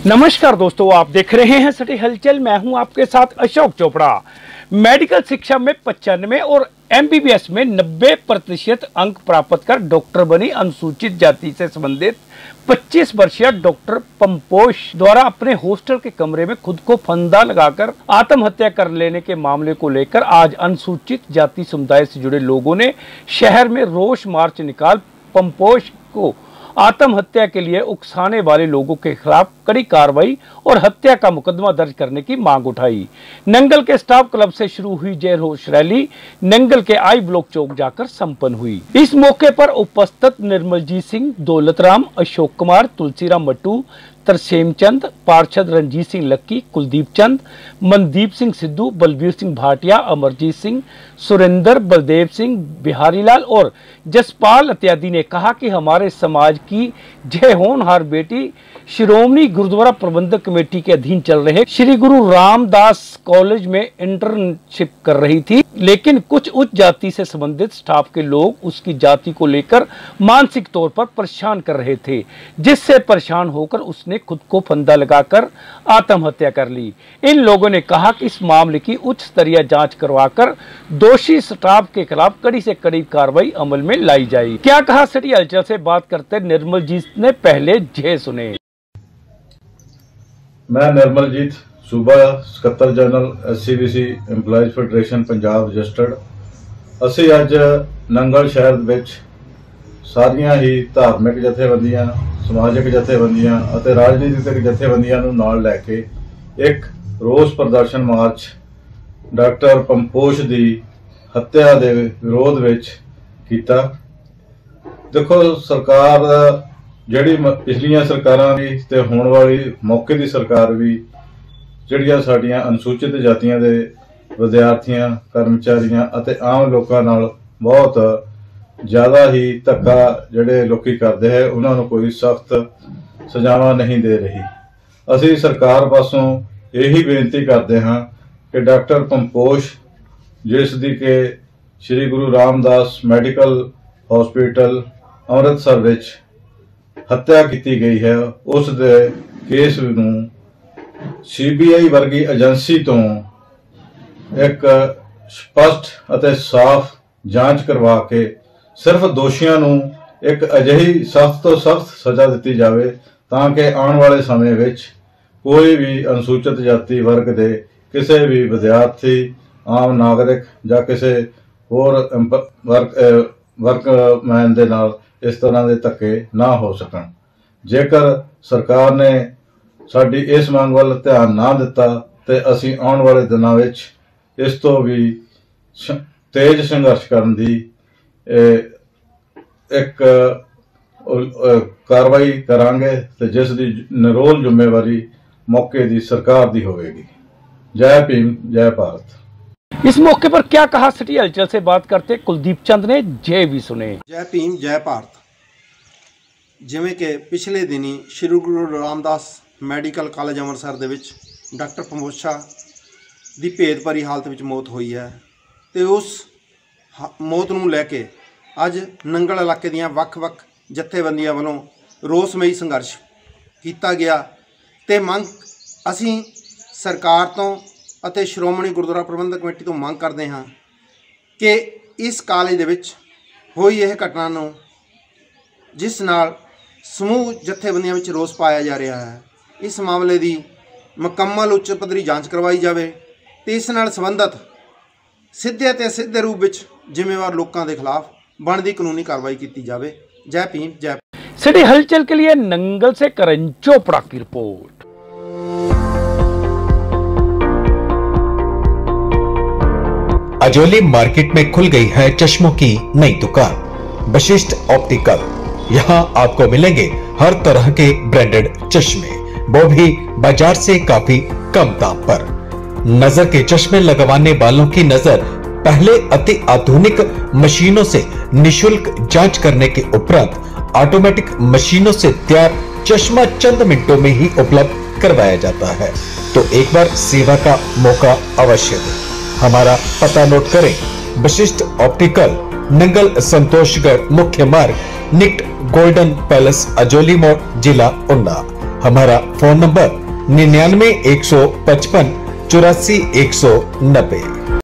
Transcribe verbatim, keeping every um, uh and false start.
नमस्कार दोस्तों, आप देख रहे हैं सिटी हलचल। मैं हूं आपके साथ अशोक चोपड़ा। मेडिकल शिक्षा में पचानवे और एमबीबीएस में नब्बे प्रतिशत अंक प्राप्त कर डॉक्टर बनी अनुसूचित जाति से संबंधित पच्चीस वर्षीय डॉक्टर पंपोश द्वारा अपने हॉस्टल के कमरे में खुद को फंदा लगाकर आत्महत्या कर लेने के मामले को लेकर आज अनुसूचित जाति समुदाय से जुड़े लोगों ने शहर में रोष मार्च निकाल पंपोश को आत्महत्या के लिए उकसाने वाले लोगों के खिलाफ कड़ी कार्रवाई और हत्या का मुकदमा दर्ज करने की मांग उठाई। नंगल के स्टाफ क्लब से शुरू हुई जय रोष रैली नंगल के आई ब्लॉक चौक जाकर संपन्न हुई। इस मौके पर उपस्थित निर्मलजीत सिंह, दौलतराम, अशोक कुमार, तुलसीराम मट्टू, तरसेम चंद, पार्षद रंजीत सिंह लक्की, कुलदीप चंद, मनदीप सिंह सिद्धू, बलबीर सिंह भाटिया, अमरजीत सिंह, सुरेंद्र, बलदेव सिंह, बिहारी लाल और जसपाल इत्यादि ने कहा कि हमारे समाज की जय होनहार बेटी श्रोमणी गुरुद्वारा प्रबंधक कमेटी के अधीन चल रहे श्री गुरु रामदास कॉलेज में इंटर्नशिप कर रही थी, लेकिन कुछ उच्च जाति से संबंधित स्टाफ के लोग उसकी जाति को लेकर मानसिक तौर पर परेशान कर रहे थे, जिससे परेशान होकर उसने खुद को फंदा लगाकर आत्महत्या कर ली। इन लोगों ने कहा कि इस मामले की उच्च स्तरीय जांच करवाकर दोषी स्टाफ के खिलाफ कड़ी से कड़ी कार्रवाई अमल में लाई जाए। क्या कहा सिटी हलचल से बात करते निर्मलजीत ने, पहले जय सुने। मैं निर्मलजीत, सूबा ਸਕੱਤਰ general S C B C employees federation Punjab registered. ਅਸੀਂ ਅੱਜ ਨੰਗਲ ਸ਼ਹਿਰ ਵਿੱਚ ਸਾਰੀਆਂ ਹੀ ਧਾਰਮਿਕ ਜਥੇਬੰਦੀਆਂ, ਸਮਾਜਿਕ ਜਥੇਬੰਦੀਆਂ ਅਤੇ ਰਾਜਨੀਤਿਕ ਜਥੇਬੰਦੀਆਂ ਨੂੰ ਨਾਲ ਲੈ ਕੇ ਇੱਕ ਰੋਸ ਪ੍ਰਦਰਸ਼ਨ ਮਾਰਚ ਡਾਕਟਰ ਪੰਪੋਸ਼ ਦੀ ਹੱਤਿਆ ਦੇ ਵਿਰੋਧ ਵਿੱਚ ਕੀਤਾ। ਦੇਖੋ, ਸਰਕਾਰ ਜਿਹੜੀ ਪਿਛਲੀਆਂ ਸਰਕਾਰਾਂ ਦੀ ਤੇ ਹੋਣ ਵਾਲੀ ਮੌਕੇ ਦੀ ਸਰਕਾਰ ਵੀ ਜਿਹੜੀਆਂ ਸਾਡੀਆਂ ਅਨੁਸੂਚਿਤ ਜਾਤੀਆਂ ਦੇ ਵਿਦਿਆਰਥੀਆਂ, ਕਰਮਚਾਰੀਆਂ ਅਤੇ ਆਮ ਲੋਕਾਂ ਨਾਲ ਬਹੁਤ ਜ਼ਿਆਦਾ ਹੀ ਧੱਕਾ ਜਿਹੜੇ ਲੋਕੀ ਕਰਦੇ ਹੈ, ਉਹਨਾਂ ਨੂੰ ਕੋਈ ਸਖਤ ਸਜ਼ਾਵਾਂ ਨਹੀਂ ਦੇ ਰਹੀ। ਅਸੀਂ ਸਰਕਾਰ ਪਾਸੋਂ ਇਹੀ ਬੇਨਤੀ ਕਰਦੇ ਹਾਂ ਕਿ ਡਾਕਟਰ ਪੰਪੋਸ਼, ਜਿਸ ਦੀ ਕਿ ਸ਼੍ਰੀ ਗੁਰੂ ਰਾਮਦਾਸ ਮੈਡੀਕਲ ਹਸਪੀਟਲ ਅੰਮ੍ਰਿਤਸਰ ਵਿੱਚ हत्या की गई है, उस दे केस नूं सी बी आई वर्गी एजेंसी तो एक स्पष्ट अते साफ जांच करवा के सिर्फ दोषियों नूं एक अजिही सख्त तो सख्त सजा दी जाए ताकि आने वाले समय विच कोई भी अनुसूचित जाति वर्ग के किसी भी विद्यार्थी, आम नागरिक या किसी होर वर्ग वर्कमैन दे नाल इस तरह के धक्के ना हो सकन। जेकर सरकार ने साडी इस मांग वाल ध्यान ना दिता तो असी आने वाले दिनों विच इस तो भी तेज संघर्ष करने की एक कार्रवाई करांगे ते जिस दी निरोल जिम्मेवारी मौके की सरकार की होगी। जय भीम, जय भारत। इस मौके पर क्या कहा सिटी हलचल से बात करते कुलदीप चंद ने, जय भी सुने। जय भीम, जय भारत। जिमें कि पिछले दिनी श्री गुरु रामदास मैडिकल कॉलेज अंमृतसर दे विच डॉक्टर पंपोशा की भेद भरी हालत में मौत हुई है, तो उस मौत नूं लैके अज नंगल इलाके दीयां वख-वख जथेबंदियां वालों रोसमई संघर्ष किया गया। तो मंग असी सरकार तो ਅਤੇ ਸ਼੍ਰੋਮਣੀ ਗੁਰਦੁਆਰਾ ਪ੍ਰਬੰਧਕ ਕਮੇਟੀ ਤੋਂ ਮੰਗ ਕਰਦੇ ਹਾਂ ਕਿ ਇਸ ਕਾਲਜ ਦੇ ਵਿੱਚ ਹੋਈ ਇਹ ਘਟਨਾ ਨੂੰ, ਜਿਸ ਨਾਲ ਸਮੂਹ ਜਥੇਬੰਦੀਆਂ ਵਿੱਚ ਰੋਸ ਪਾਇਆ ਜਾ ਰਿਹਾ ਹੈ, ਇਸ ਮਾਮਲੇ ਦੀ ਮੁਕੰਮਲ ਉੱਚ ਪੱਧਰੀ ਜਾਂਚ ਕਰਵਾਈ ਜਾਵੇ ਤੇ ਇਸ ਨਾਲ ਸੰਬੰਧਿਤ ਸਿੱਧੇ ਅਤੇ ਅਸਿੱਧੇ ਰੂਪ ਵਿੱਚ ਜ਼ਿੰਮੇਵਾਰ ਲੋਕਾਂ ਦੇ ਖਿਲਾਫ ਬਣਦੀ ਕਾਨੂੰਨੀ कार्रवाई की जाए। जय भीम, जय। सिटी हलचल के लिए नंगल से करण चोपड़ा की रिपोर्ट। अजोली मार्केट में खुल गई है चश्मों की नई दुकान वशिष्ठ ऑप्टिकल। यहाँ आपको मिलेंगे हर तरह के ब्रांडेड चश्मे, वो भी बाजार से काफी कम दाम पर। नजर के चश्मे लगवाने वालों की नजर पहले अति आधुनिक मशीनों से निशुल्क जांच करने के उपरांत ऑटोमेटिक मशीनों से तैयार चश्मा चंद मिनटों में ही उपलब्ध करवाया जाता है। तो एक बार सेवा का मौका अवश्य दें। हमारा पता नोट करें, वशिष्ठ ऑप्टिकल, नंगल संतोषगढ़ मुख्य मार्ग, निकट गोल्डन पैलेस, अजोली मोड़, जिला उन्ना। हमारा फोन नंबर निन्यानवे एक सौ पचपन चौरासी एक सौ नब्बे।